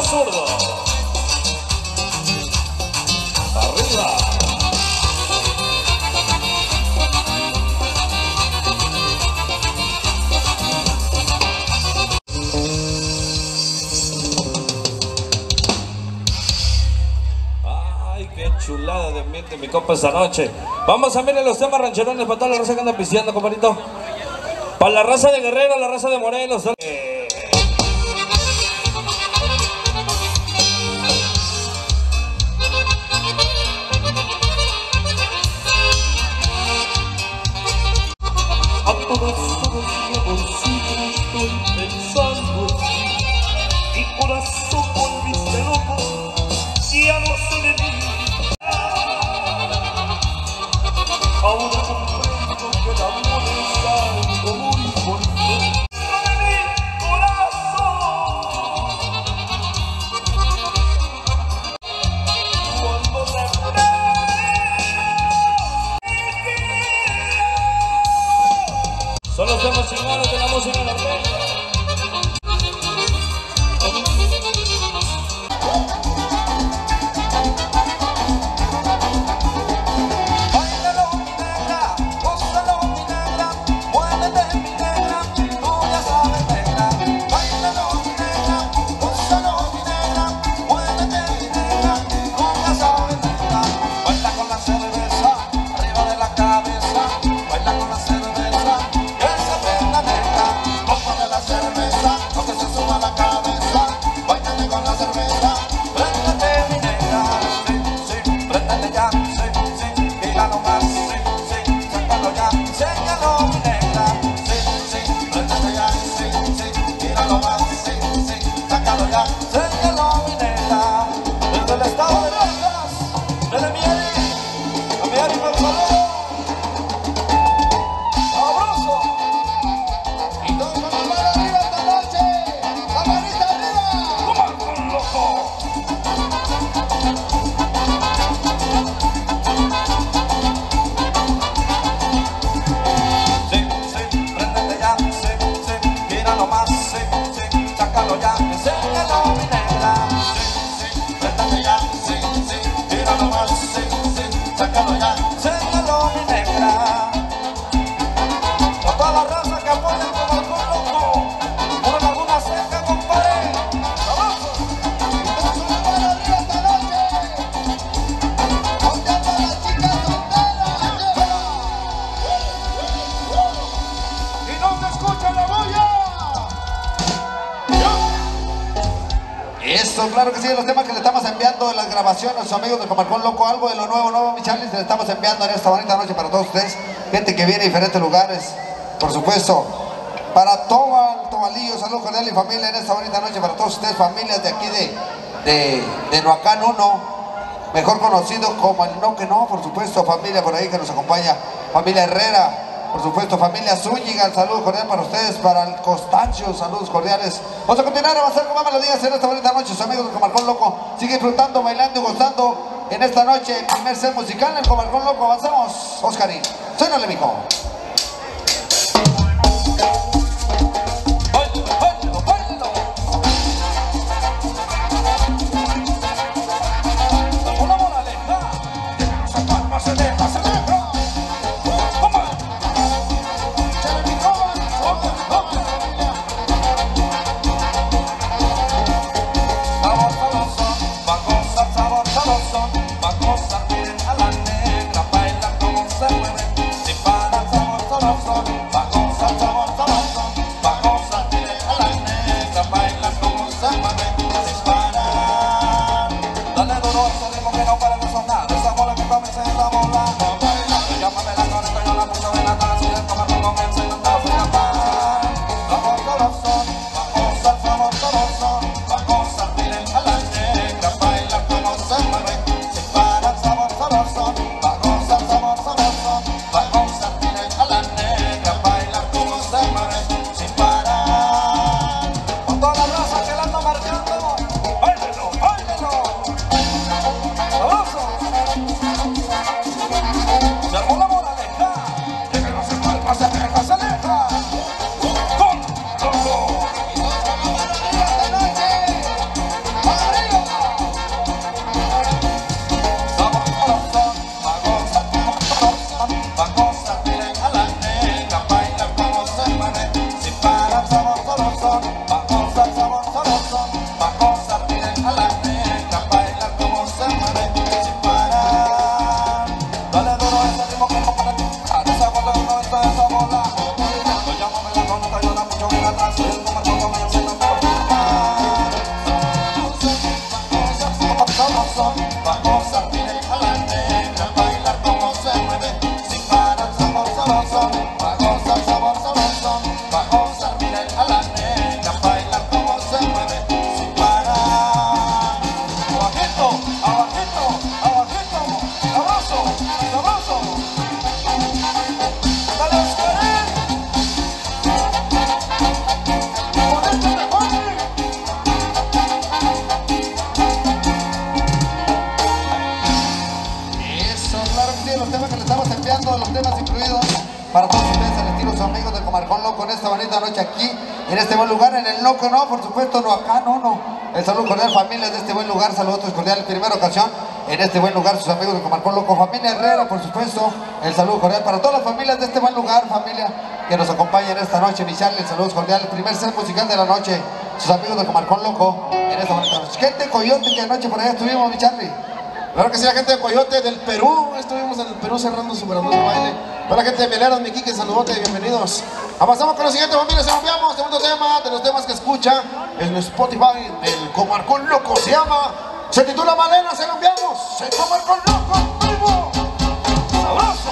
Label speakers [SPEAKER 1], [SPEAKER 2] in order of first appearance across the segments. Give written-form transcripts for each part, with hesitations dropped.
[SPEAKER 1] zurdo. Arriba. Ay, qué chulada de ambiente mi compa esta noche. Vamos a mirar los temas rancherones para toda la raza que anda pisteando, compadrito. Para la raza de Guerrero, la raza de Morelos. Son los temas chingados de la música norteña.
[SPEAKER 2] Eso, claro que sí, los temas que le estamos enviando, las grabaciones a sus amigos de Comarcón Loco, algo de lo nuevo, mi Charlie, se le estamos enviando en esta bonita noche para todos ustedes, gente que viene de diferentes lugares, por supuesto, para Tobal, Tobalillo, salud cordial y familia en esta bonita noche, para todos ustedes, familias de aquí de Noacán 1, mejor conocido como el No Que No, por supuesto, familia por ahí que nos acompaña, familia Herrera, por supuesto, familia Zúñiga, saludos cordiales para ustedes, para el Costancio, saludos cordiales. Vamos a continuar a avanzar con más melodías en esta bonita noche. Sus amigos del Comarcón Loco siguen disfrutando, bailando y gozando en esta noche. El primer set musical en el Comarcón Loco. Avanzamos, Oscarín. Suénale, mijo. todos los temas incluidos. Para todos ustedes, el estilo sus amigos de Comarcón Loco en esta bonita noche aquí, en este buen lugar, en el Loco, no, por supuesto, no, acá, no. El saludo cordial, familias de este buen lugar, saludos cordiales, primera ocasión, en este buen lugar, sus amigos de Comarcón Loco, familia Herrera, por supuesto, el saludo cordial para todas las familias de este buen lugar, familia que nos acompañan esta noche, mi Charlie, el saludo cordial, el primer set musical de la noche, sus amigos de Comarcón Loco, en esta bonita noche. Gente de Coyote, que anoche por allá estuvimos, mi Charlie.
[SPEAKER 3] Claro que sí, la gente de Coyote, del Perú, estuvimos en el Perú cerrando su grandioso baile. Para la gente de Mieleros, mi Quique, saludote, bienvenidos. Avanzamos con la siguiente familia, se cambiamos, segundo tema, de los temas que escucha en Spotify, el Comarcón Loco, se titula Malena, se cambiamos, el Comarcón Loco, vivo, sabroso.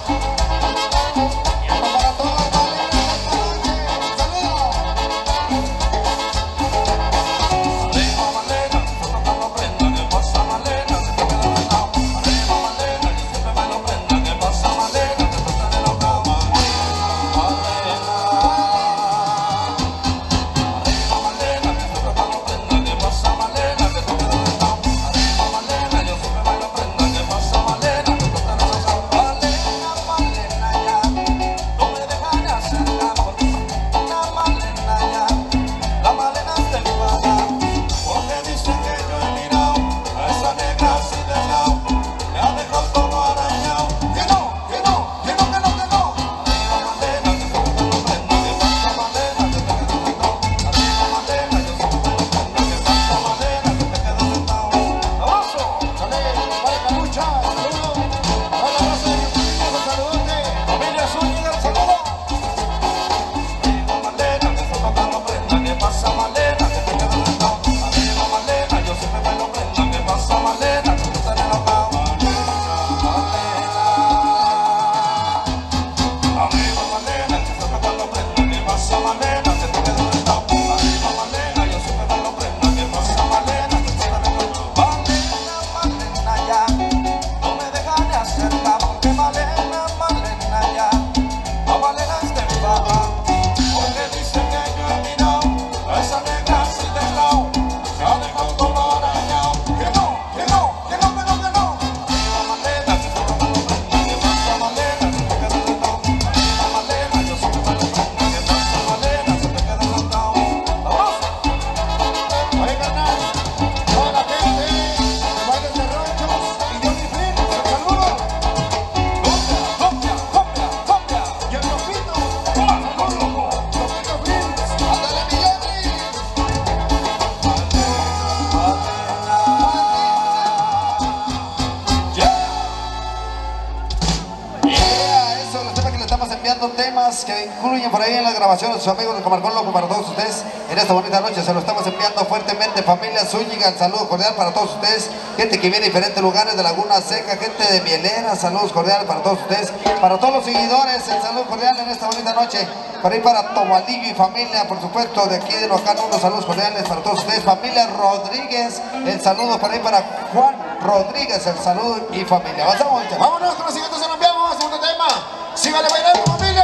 [SPEAKER 2] Temas que incluyen por ahí en las grabaciones sus amigos de Comarcón Loco para todos ustedes en esta bonita noche, se lo estamos enviando fuertemente, familia Zúñiga, el saludo cordial para todos ustedes, gente que viene de diferentes lugares de Laguna Seca, gente de Mielera, saludos cordiales para todos ustedes, para todos los seguidores, el saludo cordial en esta bonita noche, para ir para Tobalillo y familia, por supuesto, de aquí de Locano, unos saludos cordiales para todos ustedes, familia Rodríguez, el saludo para ir para Juan Rodríguez, el saludo y familia.
[SPEAKER 3] Vámonos con la siguiente, se lo enviamos, segundo tema. Sígale bailando, familia.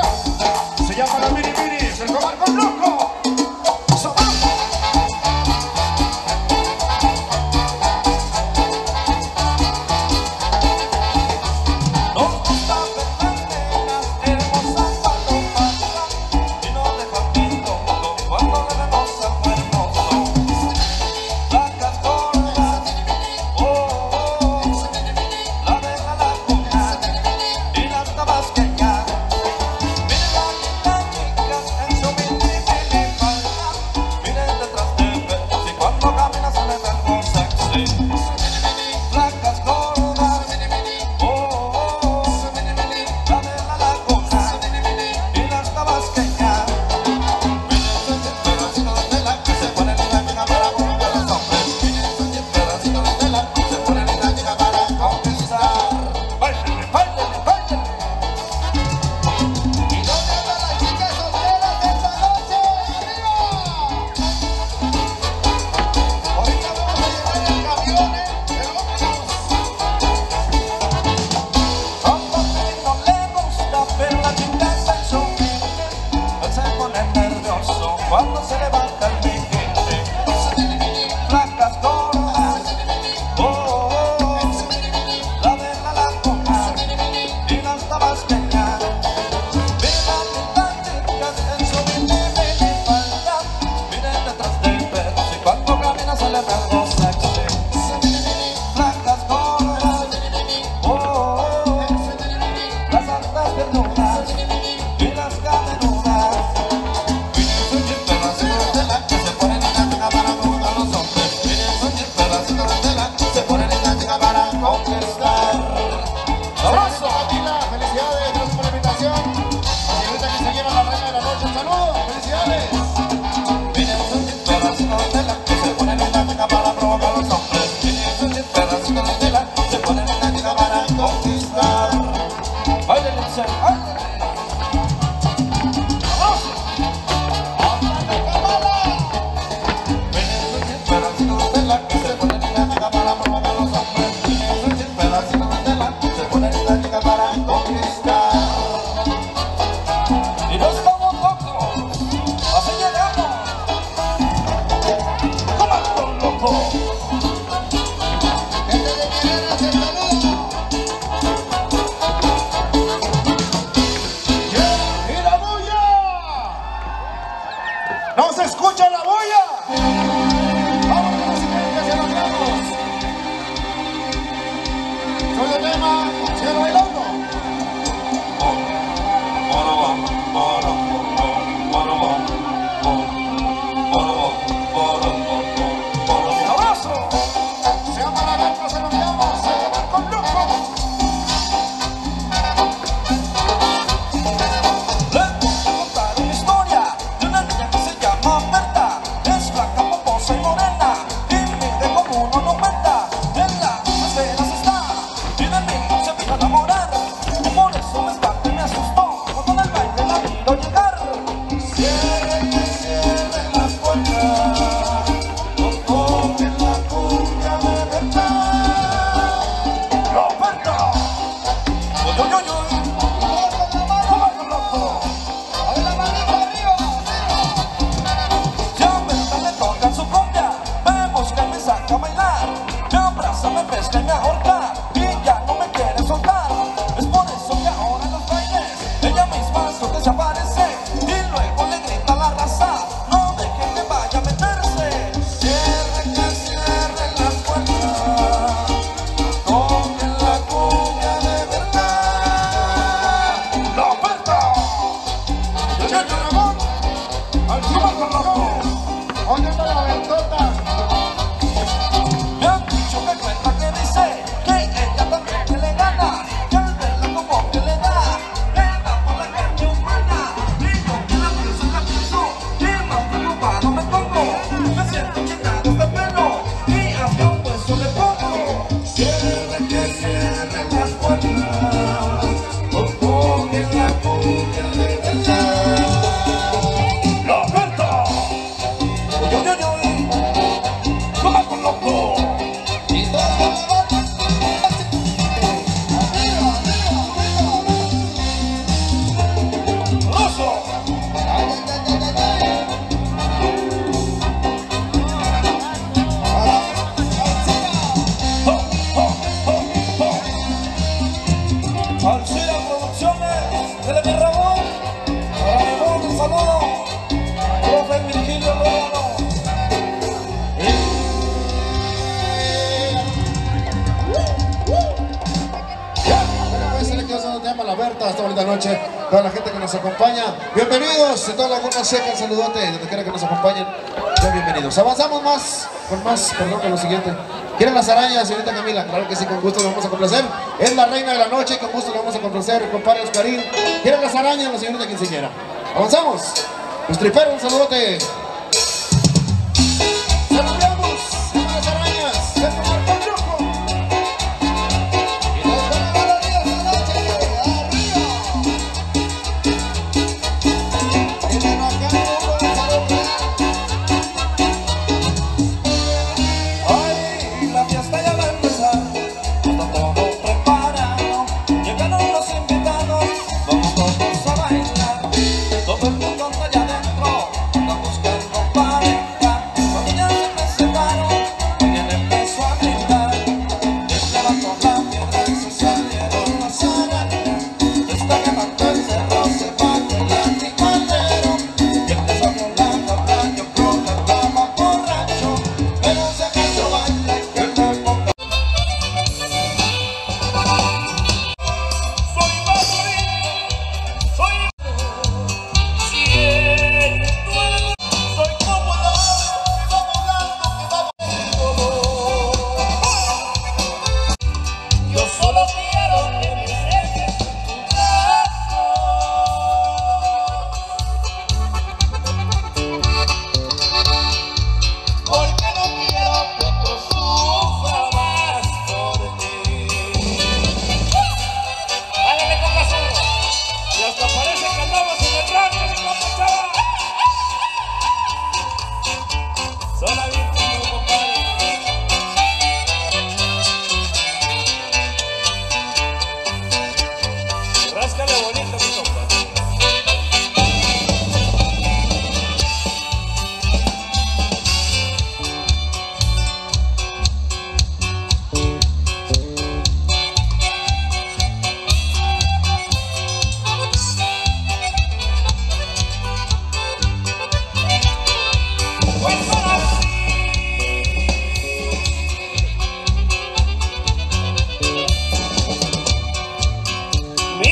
[SPEAKER 3] Se llama la Mini Minis, el Comarcón Loco.
[SPEAKER 4] Que ya, mira las chicas en su mini
[SPEAKER 3] Segundo tema, sigan bailando. ¡Abrazo! Se llama La Venta, se lo enviamos, se llama Con Lujo.
[SPEAKER 4] Les voy a contar una historia de una niña que se llama Berta. Es flaca, poposa y morena y mide como 1,90. En las aceras está y de mí se vino a enamorar. Y por eso me espantó y me asustó cuando en el baile la miro llegar.
[SPEAKER 3] Cierren las puertas, no toquen la cumbia de verdad.
[SPEAKER 4] ¡La Berta! ¡Uy, uy, uy, uy! ¡Con loco!
[SPEAKER 2] A ver la manita arriba.
[SPEAKER 4] Ya Berta me toca en su cumbia, me busca y me saca a bailar, me abraza, me pesca y me ahorca, y ya no me quiere soltar. Es por eso que ahora en los bailes ella misma su desaparece, y luego le grita a la raza, no dejen que vaya a meterse.
[SPEAKER 3] Cierren las puertas, toquen la cumbia de verdad.
[SPEAKER 4] ¡La Berta!
[SPEAKER 3] Yo, Ramón, al cielo con loco. ¿Dónde está la Bertota?
[SPEAKER 4] Me han dicho que cuenta que dice que ella también que le gana, que al verla como que le da por la carne humana. Y yo que la pienso, y más preocupado me pongo. Me siento llenado de pelo y hasta un hueso le pongo.
[SPEAKER 3] Cierren las puertas, no toquen la cumbia de verdad.
[SPEAKER 4] ¡La Berta! ¡Uy, uy, uy, uy! ¡Toma con loco!
[SPEAKER 2] Y todos con la bota. Arriba,
[SPEAKER 4] ¡Ruso!
[SPEAKER 2] Ay, ay, ay, ay, ay.
[SPEAKER 4] Alcira Producciones, de mi Ramón, para mi voz un saludo, profe Virgilio Lozano.
[SPEAKER 3] Bueno, pues se le quedó sonando el tema La Berta esta bonita noche. Toda la gente que nos acompaña, bienvenidos. De toda Laguna Seca, el saludote, donde quiera que nos acompañen, sean bienvenidos. Avanzamos con lo siguiente. ¿Quieren las arañas, señorita Camila? Claro que sí, con gusto le vamos a complacer. Es la reina de la noche y con gusto le vamos a complacer, compadre Oscarín. ¿Quieren las arañas, la señorita quinceañera? Avanzamos. Los triperos, un saludote. Saludamos a las arañas. De tomar con lujo.
[SPEAKER 2] Y todos con la mano arriba esta noche. Arriba. Y de no acá no vamos a romper.
[SPEAKER 4] Ay, la fiesta ya va a empezar, está todo preparado, llegaron los invitados, vamos todos a bailar, todo el mundo anda allá adentro, anda buscando pareja, cuando ya se presentaron, alguien empezó a gritar.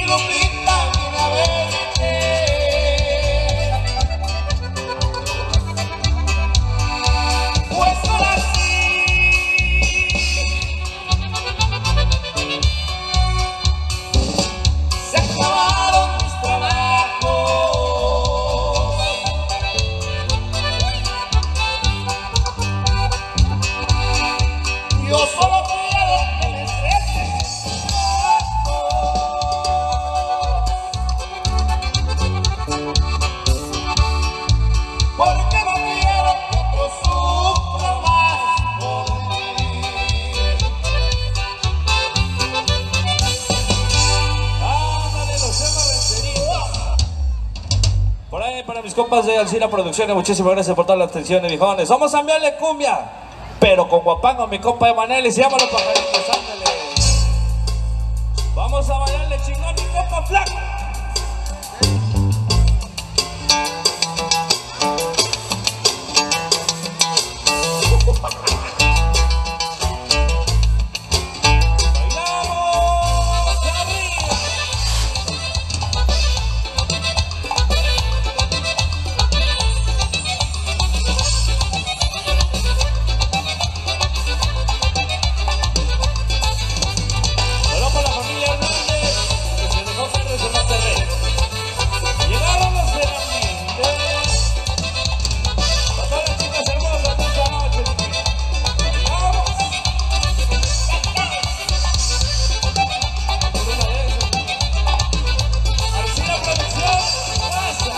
[SPEAKER 4] Lupita viene a verte. Pues ahora sí, se acabaron mis trabajos. Yo solo quiero que me seques porque no quiero que otro sufra más por mí.
[SPEAKER 1] Ándale, los temas rancheritos. Por ahí para mis compas de Alcina Producciones, muchísimas gracias por toda la atención, viejones. Vamos a enviarle cumbia, pero con guapango, mi compa Emanuel, y se llama Los Pajaritos, ándale. Vamos a bailarle chingón, mi compa Flaco. Bailamos arriba. Solo para la familia Hernández, que se dejó ser de su Monterrey. Llegaron los de la mente. Para todas las chicas hermosas de esta noche. Vamos. Por una vez. Alcina Producción, pasa.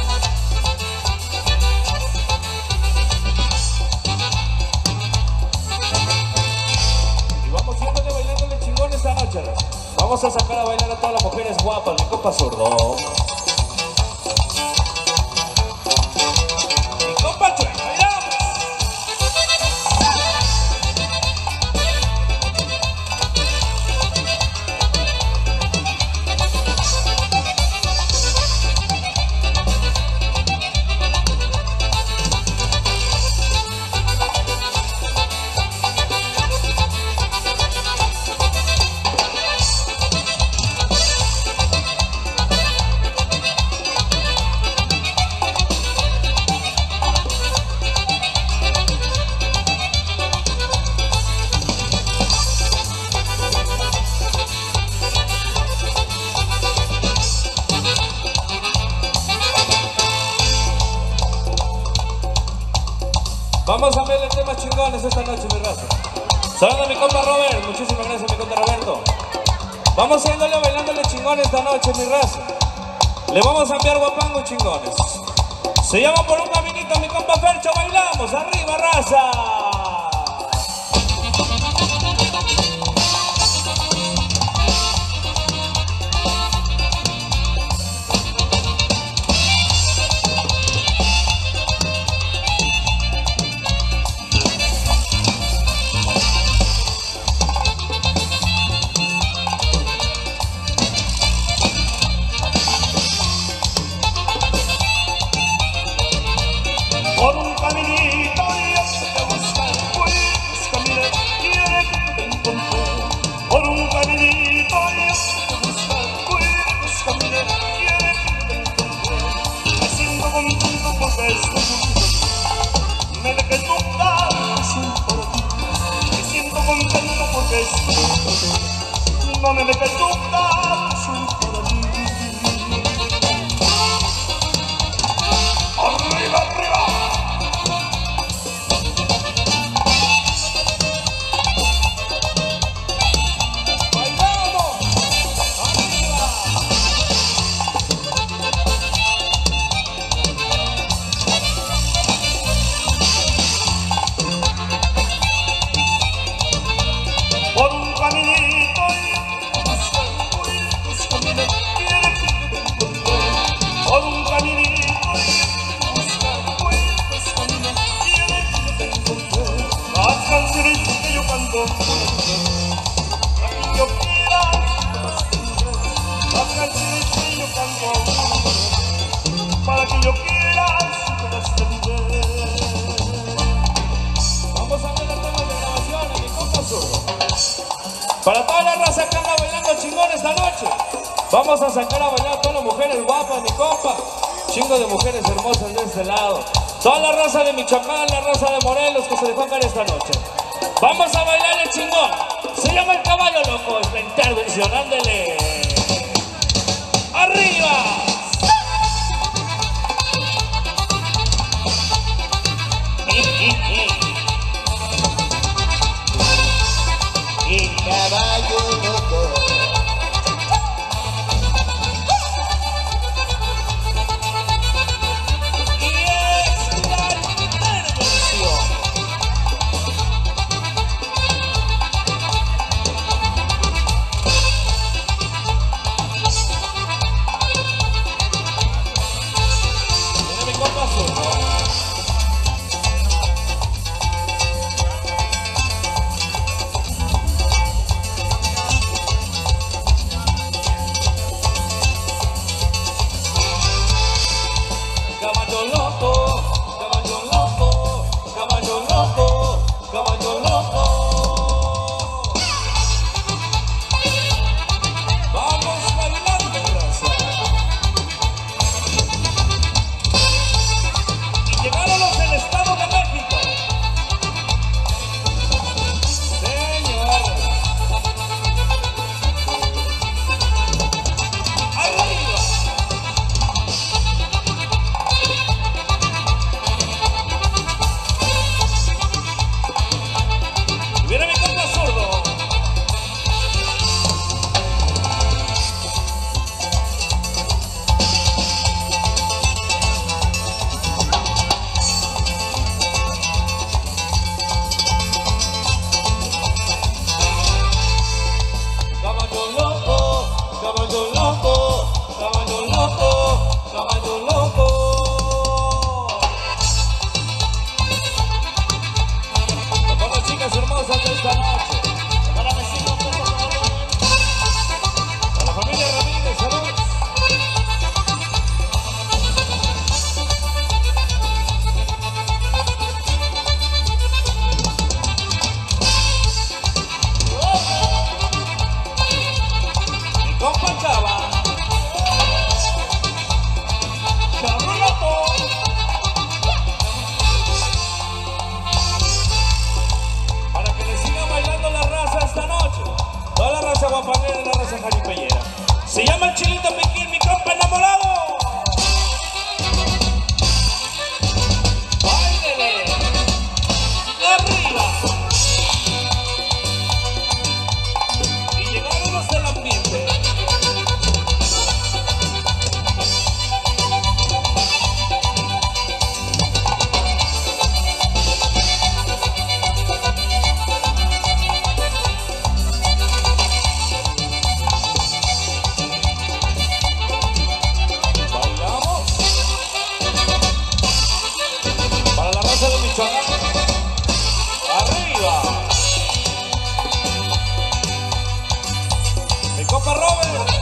[SPEAKER 1] Y vamos siempre bailándole chingón esta noche. Vamos a sacar a bailar a todas las mujeres guapas, mi compa Zurdo. Mi compa Chueco, bailamos. Vamos a verle temas chingones esta noche, mi raza. Saludos a mi compa Robert, muchísimas gracias, mi compa Roberto. Vamos a irle bailándole chingones esta noche, mi raza. Le vamos a enviar guapangos chingones. Se llama Por un Caminito, mi compa Fercho, bailamos, arriba, raza.
[SPEAKER 4] Por un caminito yo te buscar, búscame, quiere que te encontré. Por un caminito yo te buscar, búscame, quiere que te encontré. Me siento contento porque estoy junto. Me dejé tocar, soy para ti. Me siento contento porque estoy junto. No me dejes tocar, soy para ti. Arriba, arriba. Por un caminito yo te busco,
[SPEAKER 1] Vamos a sacar a bailar a todas las mujeres guapas, mi compa. Chingo de mujeres hermosas de este lado. Toda la raza de Michoacán, la raza de Morelos que se dejó caer esta noche. Vamos a bailar el chingón. Se llama El Caballo Loco. Esta intervención, ándele. ¡Arriba!
[SPEAKER 5] El caballo loco.
[SPEAKER 1] Y es la intervención. Tiene mi compa Zurdo. Caballo loco, caballo loco, caballo loco, caballo loco. Vamos bailando, raza. Y llegaron los del Estado de México. Señor. Arriba. Viene mi compa Zurdo. Caballo loco, caballo loco, caballo loco, caballo loco. Para las chicas hermosas de esta noche. Para mis hijos, por favor. Para la familia Ramírez, saludos. Mi compa Chava. Chava loco. Para que le siga bailando la raza esta noche. Toda la raza guapanera y la raza jaripellera. Se llama el Chilito Piquín, mi compa enamorado. ¡Báilele! ¡Arriba! Y llegaron los del ambiente. Bailamos. Para la raza de Michoacán. Arriba. Mi compa Robert.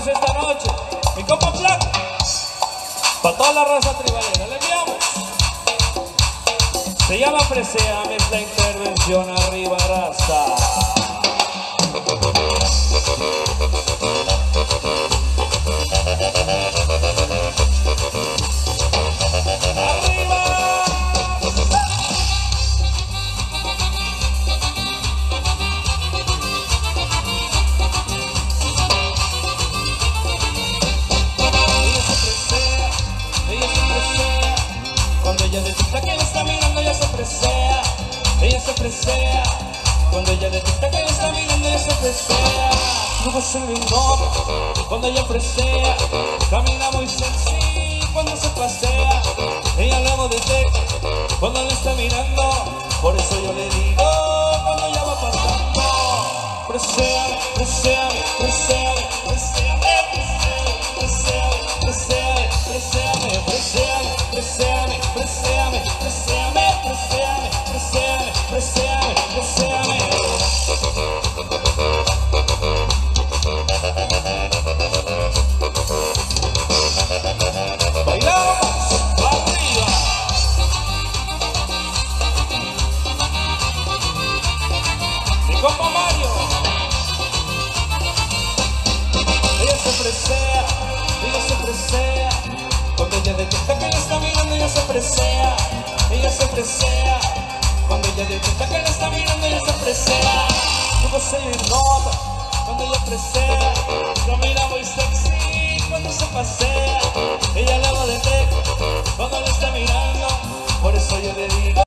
[SPEAKER 1] chingones esta noche. Mi compa Flaco, para toda la raza tribalera, le enviamos. Se llama Freséame, es la intervención arriba, raza. Cuando ella detecta que él está mirando, ella se presea. Ella se presea. Cuando ella detecta que él está mirando, ella se presea. Luego se le ignora. Cuando ella presea, camina muy sexy. Cuando se pasea, ella luego detecta cuando él está mirando. Por eso yo le digo, cuando ella va pasando, preséame, preséame, preséame, preséame, preséame, preséame, preséame, preséame, preséame, preséame, preséame, preséame, preséame, preséame, preséame. Bailamos arriba. Mi compa Mario. Ella se presea, ella se presea. Cuando ella detecta que él está mirando, ella se presea. Ella se presea. Cuando ella detecta que él está mirando, ella se presea. Luego se le nota. Cuando ella presea, camina muy sexy. Cuando se pasea, ella luego detecta cuando él está mirando. Por eso yo le digo,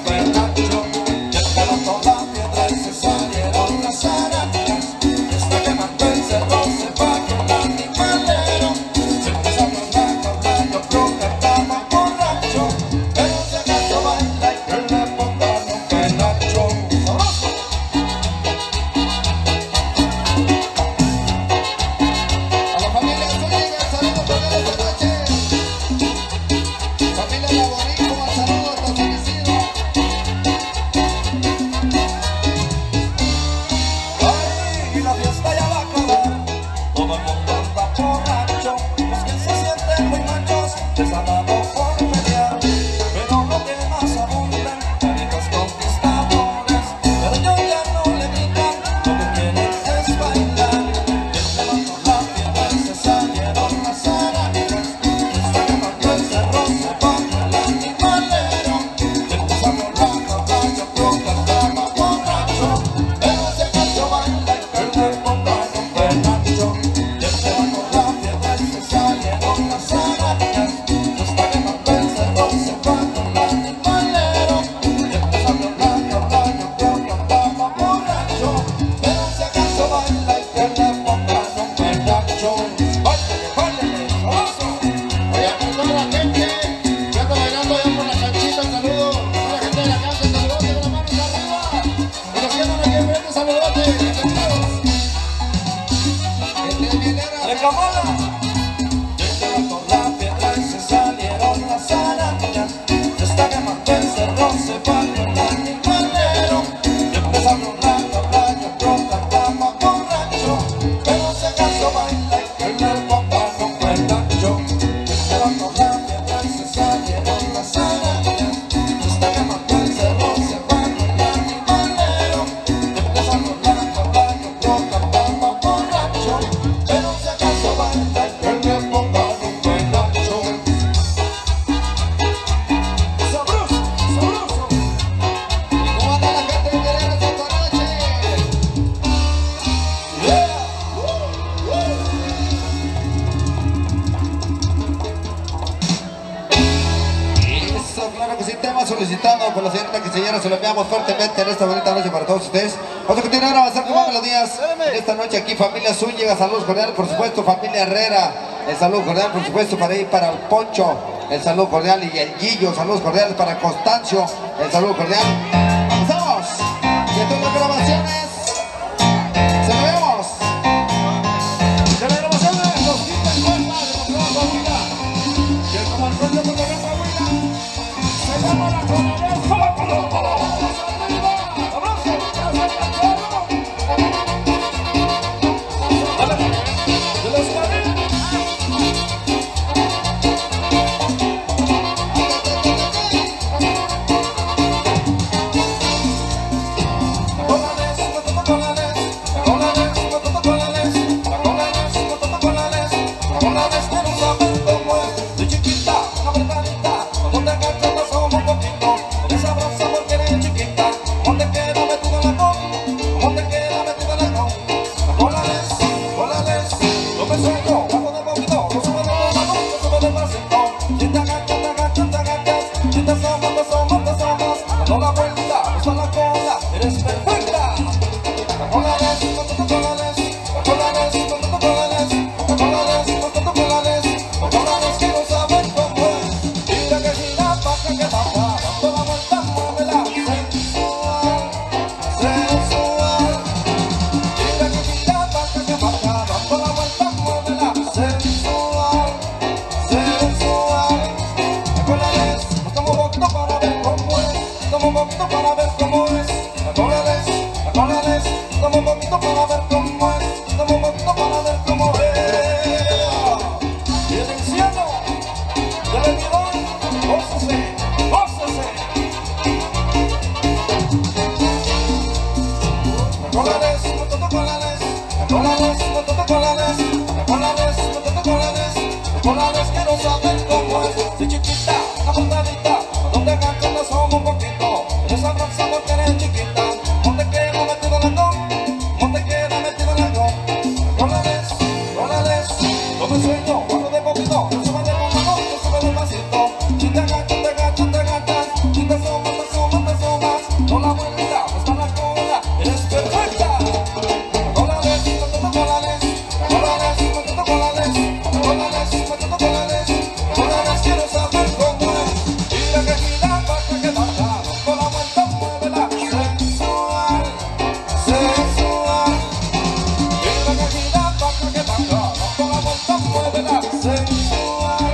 [SPEAKER 2] solicitado por la señorita Quinceañera, se lo enviamos fuertemente en esta bonita noche para todos ustedes. Vamos a continuar a avanzar con más melodías en esta noche aquí. Familia Zúñiga, saludos cordiales, por supuesto. Familia Herrera, el saludo cordial, por supuesto, para ir para el Poncho, el saludo cordial, y el Guillo, saludos cordiales para Constancio, el saludo cordial. ¡Avanzamos! Y en todas las grabaciones, se lo vemos.
[SPEAKER 3] De las grabaciones, los quita el cuerda, de la Coahuila. Y el comandante de la Coahuila se llama la Coahuila. ¡Abrazo! ¡De los
[SPEAKER 4] Alguna vez quiero saber cómo es. De chiquita, apretadita, cuando te agachas te asoma un poquito. Eres sabrosa porque eres chiquita. Como te queda metido en la con, como te queda metido en la con. Colales, no me suelto, bajo de poquito, no sube de mano, no sube de pasito. Si te agachas, si te asomas, dando la vuelta, usa la cola, eres perfecta. Colales, quiero saber cómo es. Mira que gira, baja, que baja, dando la vuelta, muévela, sensual. Mira que gira, baja, que baja, dando la vuelta, muévela, sensual. Colales, estamos poquito para ver cómo es. Estamos poquito para ver cómo es. Colales, estamos poquito para ver cómo es. Estamos poquito para ver cómo es. Y el anciano del almidón, gózase. Colales, quiero saber cómo es. Si chiquita, apretadita, donde agachas te asoma un poquito. Eres sabrosa porque eres chiquita. No te queda metido en la con, no te queda metido en la con. Colales, no me sueño, bajo de poquito, no sube de mano, no sube de pasito. Si te agachas, si te asomas, no la vuelta, está la cola, eres perfecta. Colales, quiero saber cómo es. Mira que gira, baja, que baja, con la vuelta, muévela, sensual. Mira que gira, baja, que baja, con la vuelta, muévela, sensual.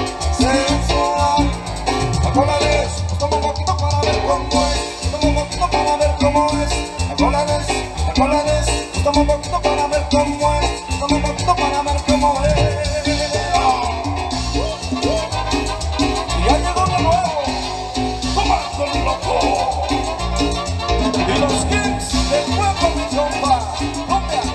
[SPEAKER 4] Colales, estamos poquito para ver cómo es. Estamos poquito para ver cómo es. Colales, estamos poquito para ver cómo es. Estamos poquito para ver cómo es. Y ya llegó de nuevo, Marco el Loco. Y los Kings del Hueco mi chompa. Cumbia.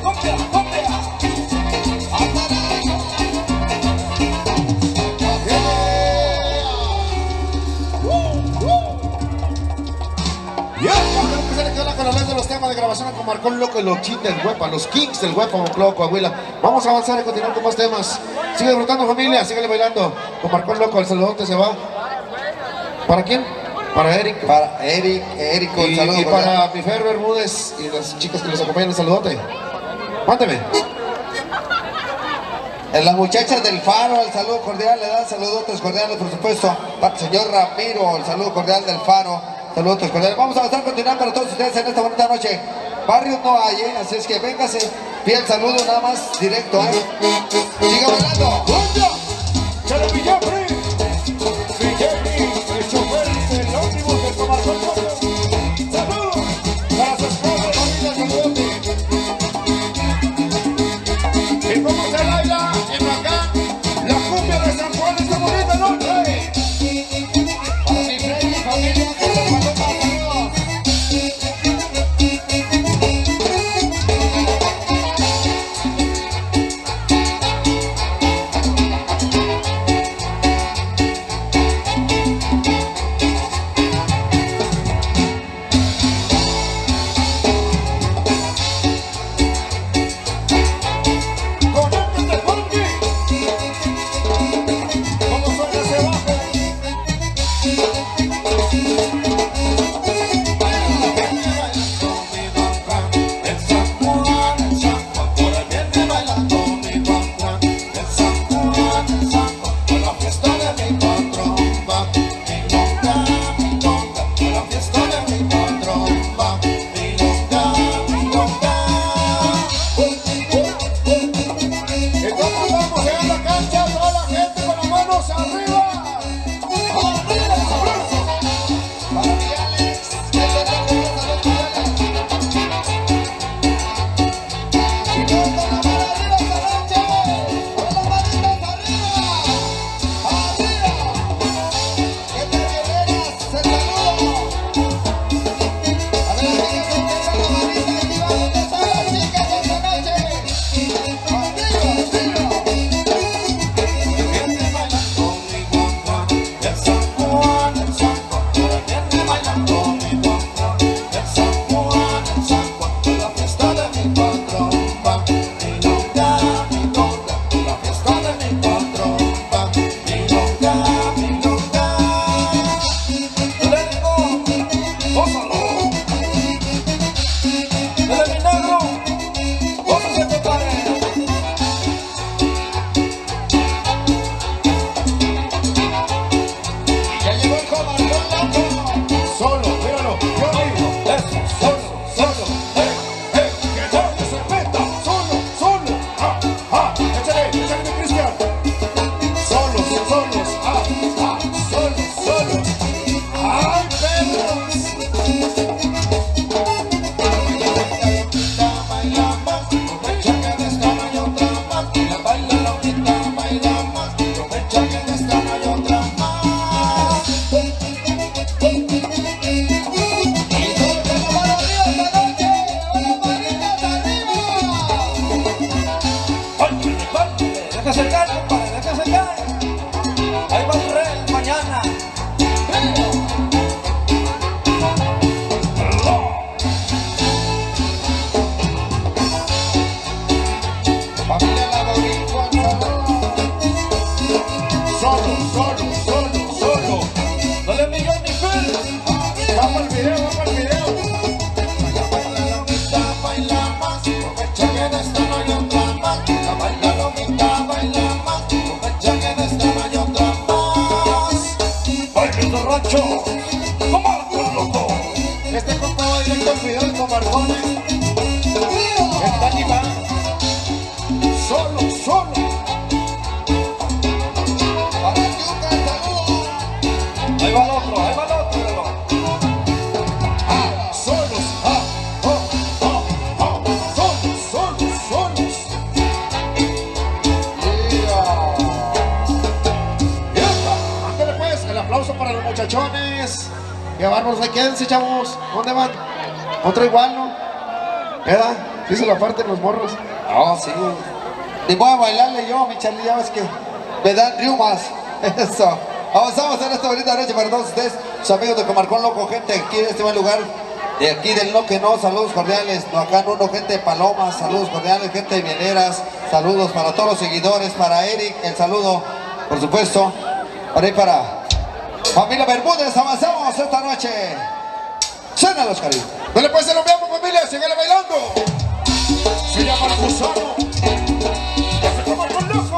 [SPEAKER 3] Con la ley de los temas de grabación con Marcón Loco y los Kings del Huepa, los Kings del Huepa, Monclova, Coahuila. Vamos a avanzar y continuar con más temas. Sigue disfrutando, familia, síguele bailando. Con Marcón Loco, el saludote se va. ¿Para quién? Para Eric.
[SPEAKER 2] Para Eric, el saludo.
[SPEAKER 3] Y para mi Fer Bermúdez y las chicas que los acompañan, el saludote. Mándeme.
[SPEAKER 2] Las muchachas del Faro, el saludo cordial, le dan saludotes cordiales, por supuesto. Para el señor Ramiro, el saludo cordial del Faro. Saludos cordiales. Vamos a avanzar, continuar para todos ustedes en esta bonita noche. Barrios no hay, así es que véngase. Pide el saludo nada más directo, Siga bailando.
[SPEAKER 4] El chofer del ómnibus de Marco el Loco. Saludos para su esposa, familia, saludos. Y cómo se baila en acá la cumbia de San Juan esta bonita noche. Para mi Freddy, familia, que se mandó para saludos. paredes que se caen. Ahí va el rey mañana.
[SPEAKER 3] Familia La Boricua, solo.
[SPEAKER 4] Dale Miguel ni Phil.
[SPEAKER 3] Vamos al video.
[SPEAKER 4] Baila más, aprovecha que de esta no hay otra más. Baila lomita, baila más, aprovecha que de esta no hay otra más. Baile de rancho, como algo loco.
[SPEAKER 3] Este compa va directo al video con Marcones. Está aquí va. Solo. Para que un saludo.
[SPEAKER 4] Ahí va el otro,
[SPEAKER 3] Solos. Solos. Ándale pues, el aplauso para los muchachones. Y a bárbaros, ahí quédense, chavos. ¿Dónde van? Otro igual, ¿no? ¿Verdad? Sí se la parten los morros.
[SPEAKER 2] No, sí. Ni voy a bailarle yo, mi Charlie, ya ves que me dan riumas. Eso. Avanzamos en esta bonita noche para todos ustedes, sus amigos de Comarcón Loco, gente aquí en este buen lugar, de aquí del No Que No, saludos cordiales, no acá no, gente de Palomas, saludos cordiales, gente de Mieleras, saludos para todos los seguidores, para Eric, el saludo, por supuesto, para familia Bermúdez, avanzamos esta noche. Suena los cariños.
[SPEAKER 3] Dale pues, se lo enviamos, familia, síguele bailando. Se llama el gusano. Ya se toma con loco.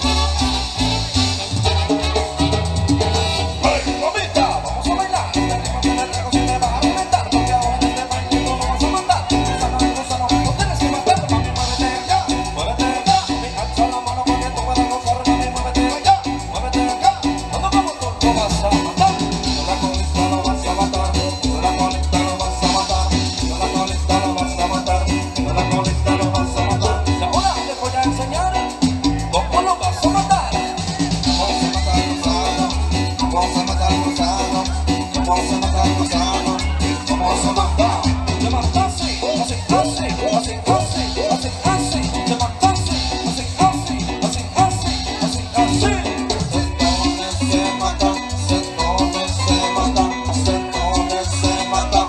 [SPEAKER 4] Ay, mamita, vamos a bailar. Este ritmo tiene trago, si te va a aumentar. Porque ahora en este baile no vamos a mandar. Gusano, no tienes que matar. Mami, muévete allá, muévete acá. Mi alza la mano para que tú puedas gozar. Mami, muévete allá, muévete acá. Cuando vamos tú lo vas a matar. Con la colita lo vas a matar. Con la colita lo vas a matar. Con la colita lo vas a matar. Con la colita lo vas a matar. Y ahora te voy a enseñar cómo lo vas a matar. Vamos a matar al gusano. Vamos a matar al gusano. Vamos a matar. Te mata así, así. Te mata así, así. Sentones se matan.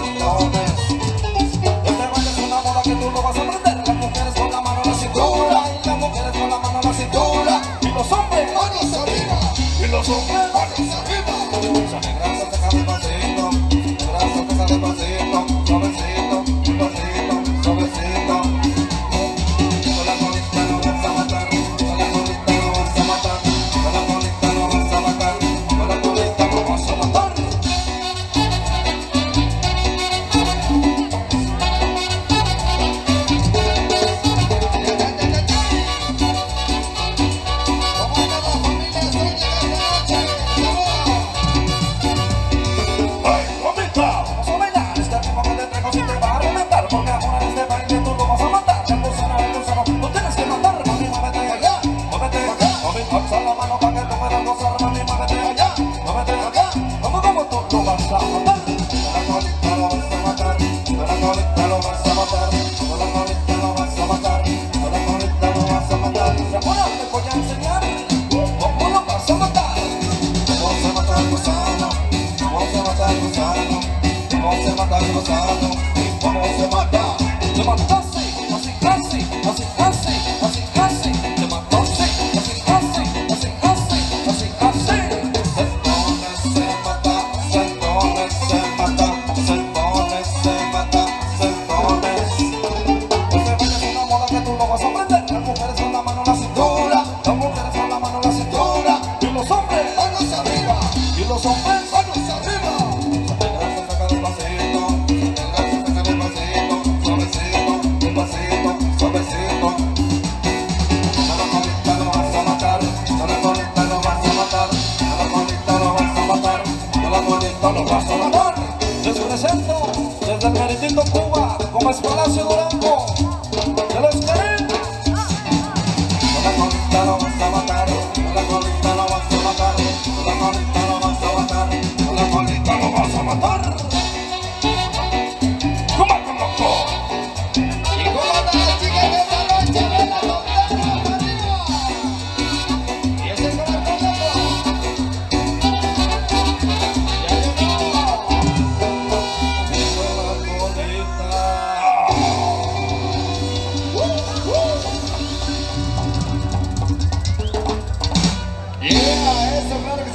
[SPEAKER 4] Este baile es una moda que tú lo vas a aprender. Las mujeres con la mano en la cintura. Y las mujeres con la mano en la cintura. Y los hombres, manos arriba. Y los hombres, manos arriba. Sale grasa, saca despacito. Grasa, saca despacito. Suavecito. Con la colita lo vas a matar. Con la colita lo vas a matar. Con la colita lo vas a matar. Con la colita lo vas a matar. Ay, mamita, vamos a bailar. Este ritmo que te traigo si te va a reventar. Porque ahora en este baile tú lo vas a matar. El gusano, no tienes que matar. Mami, muévete allá, muévete acá. Mami, alza la mano para que tú puedas gozar. Mami, muévete allá, muévete acá. Vamos, tú lo vas a matar. Con la colita lo vas a matar. Con la colita lo vas a matar. Con la colita lo vas a matar. Con la colita lo vas a matar. Y ahora te voy a enseñar cómo lo vas a matar. Vamos a matar al gusano. Vamos a matar al gusano. Vamos a matar al gusano. Vamos a matar. Te mata así. Te mata así. Sentones se mata. Este baile es una moda que tú lo vas a aprender. Las mujeres con la mano en la cintura. Las mujeres con la mano en la cintura. Y los hombres, manos arriba. Y los hombres, manos arriba. Saca despacito. Suavecito. Con la colita lo vas a matar. Con la colita lo vas a matar. Con la colita lo vas a matar. Con la colita lo vas a matar. Les presento desde el meritito Cuba, como es Palacio Durango. ¡Se les queremos! Con la colita lo vas a matar. Con la colita lo vas a matar. Con la colita lo vas a matar. Con la colita lo vas a matar. ¡Cómo con loco!
[SPEAKER 3] ¿Y cómo andan las chicas de esta noche? ¡Ven la montaña para arriba!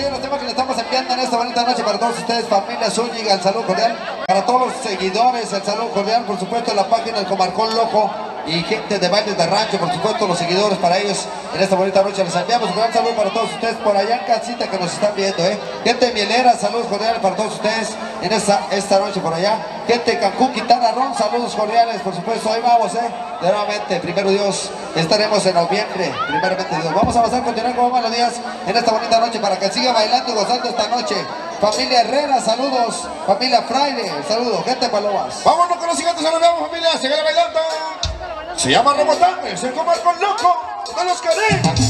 [SPEAKER 2] siguen los temas que le estamos enviando en esta bonita noche para todos ustedes, familia Zúñiga, el saludo cordial. Para todos los seguidores, el saludo cordial, por supuesto, en la página del Comarcón Loco. Y gente de bailes de rancho, por supuesto, los seguidores para ellos en esta bonita noche. Les enviamos un gran saludo para todos ustedes por allá en casita que nos están viendo, Gente mielera, saludos cordiales para todos ustedes en esta noche por allá. Gente de Cancún, Quintana Roo, saludos cordiales, por supuesto. Ahí vamos, de nuevamente, primero Dios, estaremos en noviembre, primeramente Dios. Vamos a pasar, continuar con más melodías en esta bonita noche para que siga bailando y gozando esta noche. Familia Herrera, saludos. Familia Fraile, saludos. Gente Palomas.
[SPEAKER 3] Vámonos con los siguientes, se nos vemos, familia, sigan bailando. Se llama Rebotán, es el Comarcón Loco de los Caribes.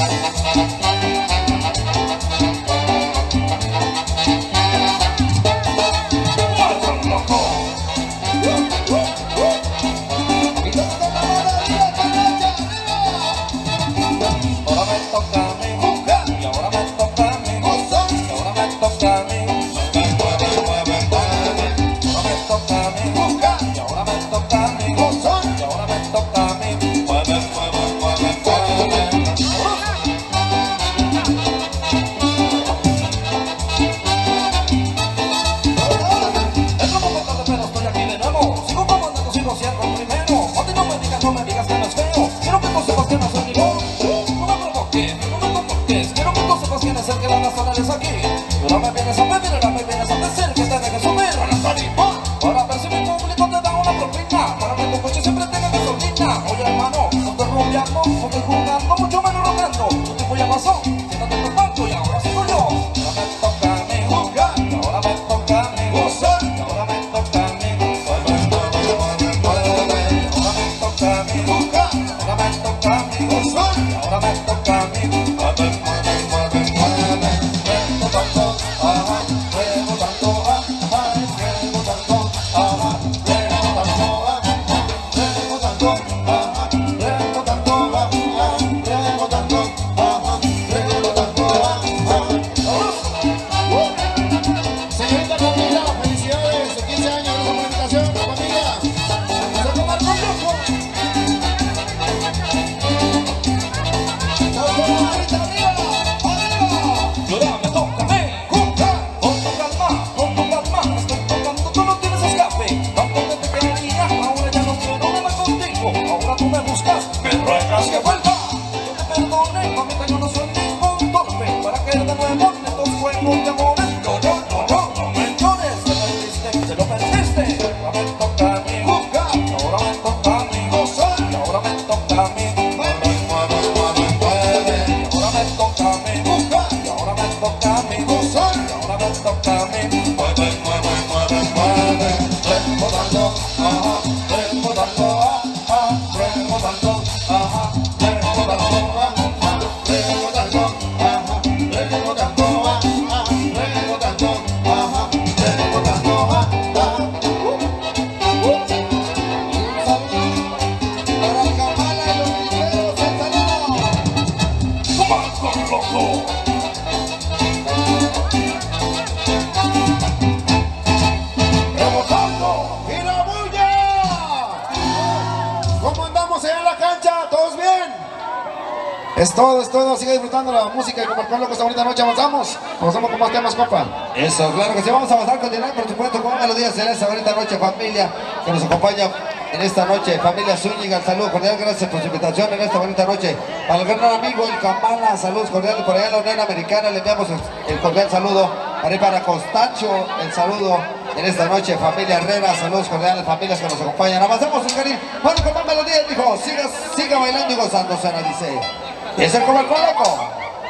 [SPEAKER 3] Es todo, sigue disfrutando la música y Comarcón Loco esta bonita noche. Avanzamos con más temas, compa.
[SPEAKER 2] Eso, claro que sí, vamos a avanzar, continuar, por supuesto, con melodías en esta bonita noche, familia que nos acompaña en esta noche, familia Zúñiga, el saludo cordial, gracias por su invitación en esta bonita noche. Para el gran amigo, el Kamala, saludos cordiales por allá en la Unión Americana, le enviamos el cordial saludo. Para Constancio, el saludo en esta noche, familia Herrera, saludos cordiales, familias que nos acompañan. Avanzamos, Oscarín, bueno, con más melodías, dijo, siga bailando y gozando, suena, dice. Es el Comarcón Loco.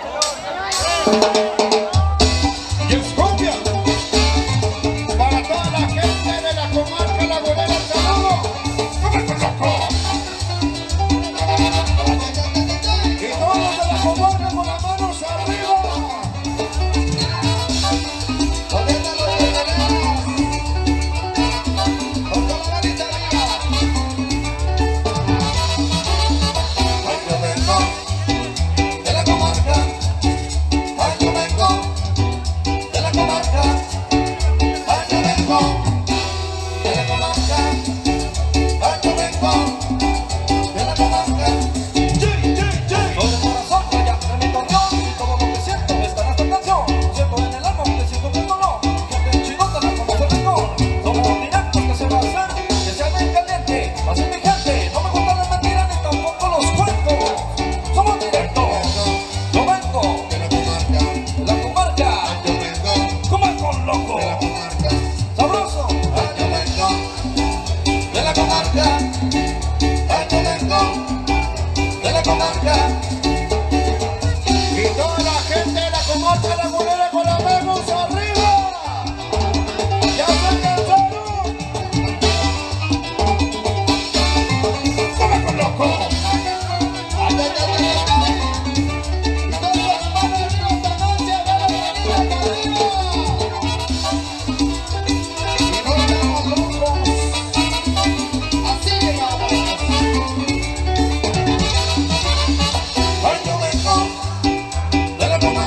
[SPEAKER 3] Y es cumbia. Para toda la gente de la comarca lagunera, el saludo. Comarcón Loco. Y todos los de la comarca con las manos arriba. Con toda la manita arriba. Ay, qué rico. De la comarca.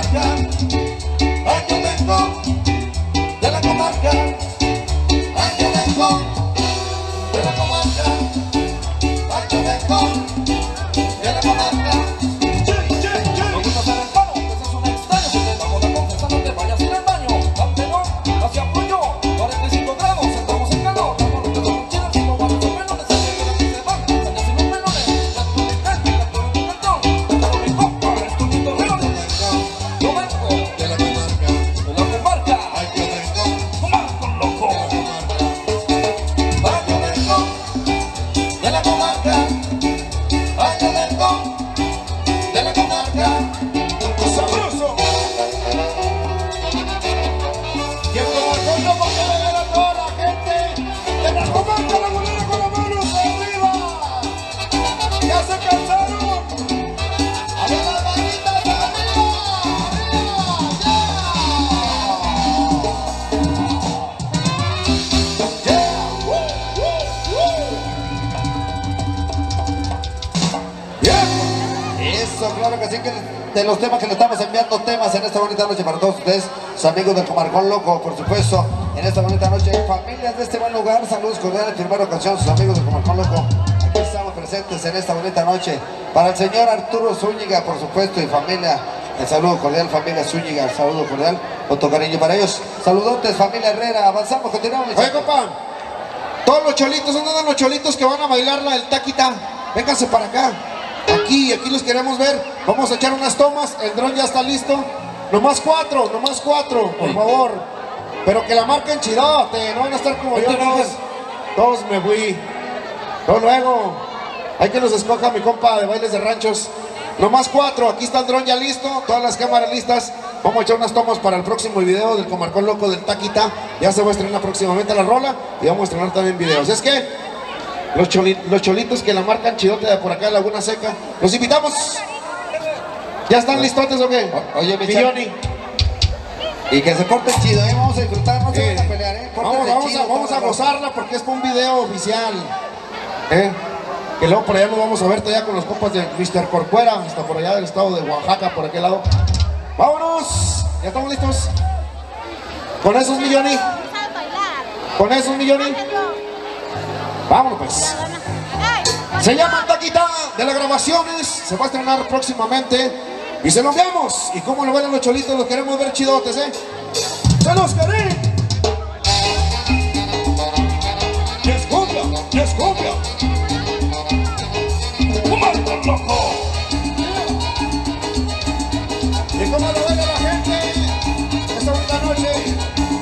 [SPEAKER 4] comarca, ay yo vengo de la comarca, ay yo vengo de la comarca, ay yo vengo de la comarca. No gusta ser el palo, pues es un extraño, si te vamos a confesar no te vayas a ir al baño. Campeón, hacia apoyo, 45 grados, estamos en calor, vamos a los chinos y no vamos a melones, se llegan y se van, años y los melones, ya tú le caes, ya tú eres un cartón, déjalo mi copa, es tu lindo melones. Yo vengo de la comarca, ay yo vengo, comarco loco, ay yo vengo de la comarca, ay yo vengo de la comarca, sabroso. Y el comarcón loco quiere ver a toda la gente de la comarca lagunera con las manos arriba. Ya se cansaron. A ver las manitas arriba, arriba, yeah.
[SPEAKER 2] Eso, claro que sí, que de los temas que le estamos enviando temas en esta bonita noche para todos ustedes, sus amigos del Comarcón Loco, por supuesto, en esta bonita noche, familias de este buen lugar, saludos cordiales, primera ocasión, sus amigos del Comarcón Loco, aquí estamos presentes en esta bonita noche, para el señor Arturo Zúñiga, por supuesto, y familia, el saludo cordial, familia Zúñiga, el saludo cordial, con tu cariño para ellos, saludotes, familia Herrera, avanzamos, continuamos.
[SPEAKER 3] Oye, compa, todos los cholitos, ¿dónde andan los cholitos que van a bailar la del taquita? Vénganse para acá. Aquí los queremos ver. Vamos a echar unas tomas. El dron ya está listo. Nomás cuatro, por favor. Pero que la marquen chidote. No van a estar como yo. Todos me fui. Luego. Hay que nos escoja mi compa de bailes de ranchos. Nomás 4. Aquí está el dron ya listo. Todas las cámaras listas. Vamos a echar unas tomas para el próximo video del Comarcón Loco del Taquita. Ya se va a estrenar próximamente la rola. Y vamos a estrenar también videos. Es que los cholitos que la marcan chidote de por acá de Laguna Seca, los invitamos. ¿Ya están listotes o qué?
[SPEAKER 2] Oye, mi
[SPEAKER 3] Milloni.
[SPEAKER 2] Y que se porten chido, vamos a disfrutar, no se van a pelear,
[SPEAKER 3] Vamos a gozarla porque es para un video oficial. Que luego por allá nos vamos a ver todavía con los compas de Mr. Corcuera, hasta por allá del estado de Oaxaca, por aquel lado. ¡Vámonos! ¿Ya estamos listos? ¿Con esos, Milloni? ¿Con esos, Milloni? Vámonos pues. Se llama Taquita de las grabaciones. Se va a estrenar próximamente. Y se lo enviamos. Y como lo ven los cholitos, los queremos ver chidotes, ¡se los queremos!
[SPEAKER 4] Y es cumbia, y es cumbia. Comarcón loco.
[SPEAKER 3] Y como lo ven la gente esta bonita noche,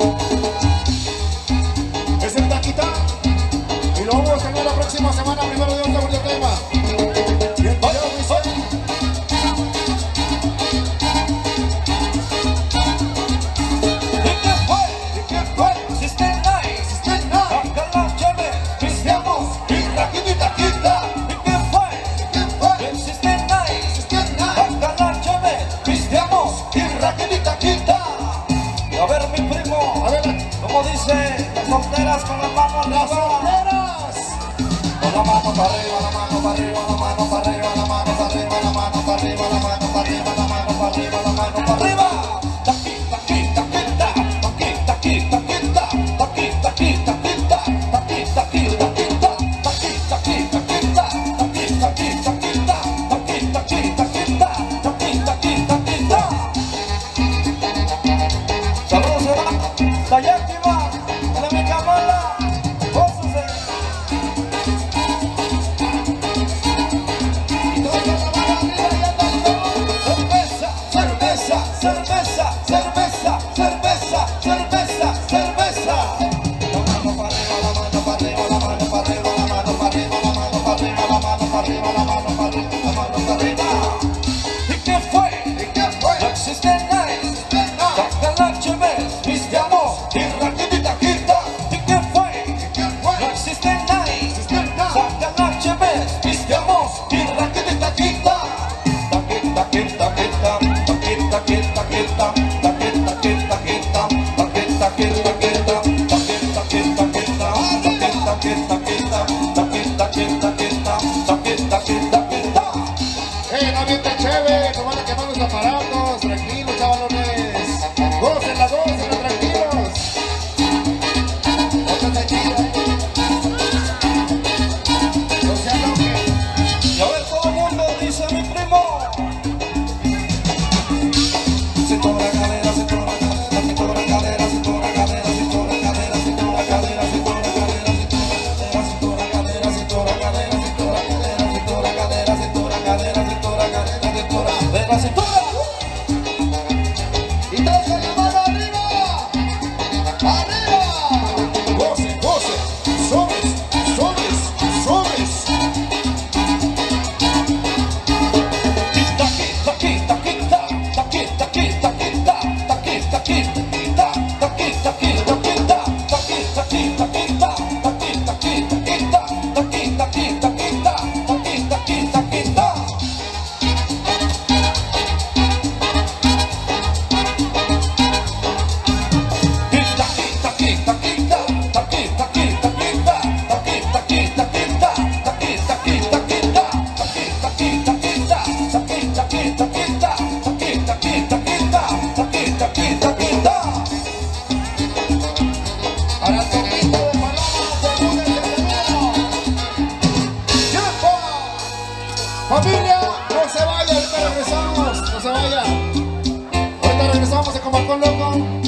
[SPEAKER 3] es el Taquita. Y lo vamos a tener la próxima semana, primero de otro bonito tema. Y el video dice:
[SPEAKER 4] ¿Y qué fue? System Nice. Saca la llave, pisteamos y raquitita quita. ¿Y qué fue? El System Nice. Saca la llave, pisteamos y raquitita quita. Y a ver mi primo,
[SPEAKER 3] a ver,
[SPEAKER 4] como dice, las solteras con las manos arriba. Con la mano para arriba, la mano para arriba, la mano para arriba, la mano para arriba, la mano para arriba, la mano para arriba, la mano para arriba, la mano para arriba. Taquita, quita, quita, taquita, quita, quita, taquita, quita, quita, taquita, quita, quita, taquita, quita, quita, taquita, quita, quita, taquita, quita, quita, taquita, quita, quita. Saludos, Eva, Tayaki va, de mi cámara, gózese. Cerveza, cerveza, cerveza, cerveza, cerveza, cerveza. La mano para arriba, la mano para arriba, la mano para arriba, la mano para arriba, la mano para arriba, la mano para arriba, la mano para arriba, la mano para arriba. ¿Y qué fue? No existe nice. Saca la chévere, pisteamos y raquitita quita. ¿Y qué fue? No existe nice. Saca la chévere, pisteamos y raquitita quita. Taquita, quita, quita, taquita, quita, quita, taquita, quita, quita, taquita, quita, quita, taquita, quita, quita, taquita, quita, quita, taquita, quita, quita, taquita, quita, quita.
[SPEAKER 3] no avienten chévere, no van a quemar los aparatos, tranquilos, chavales.
[SPEAKER 6] amor.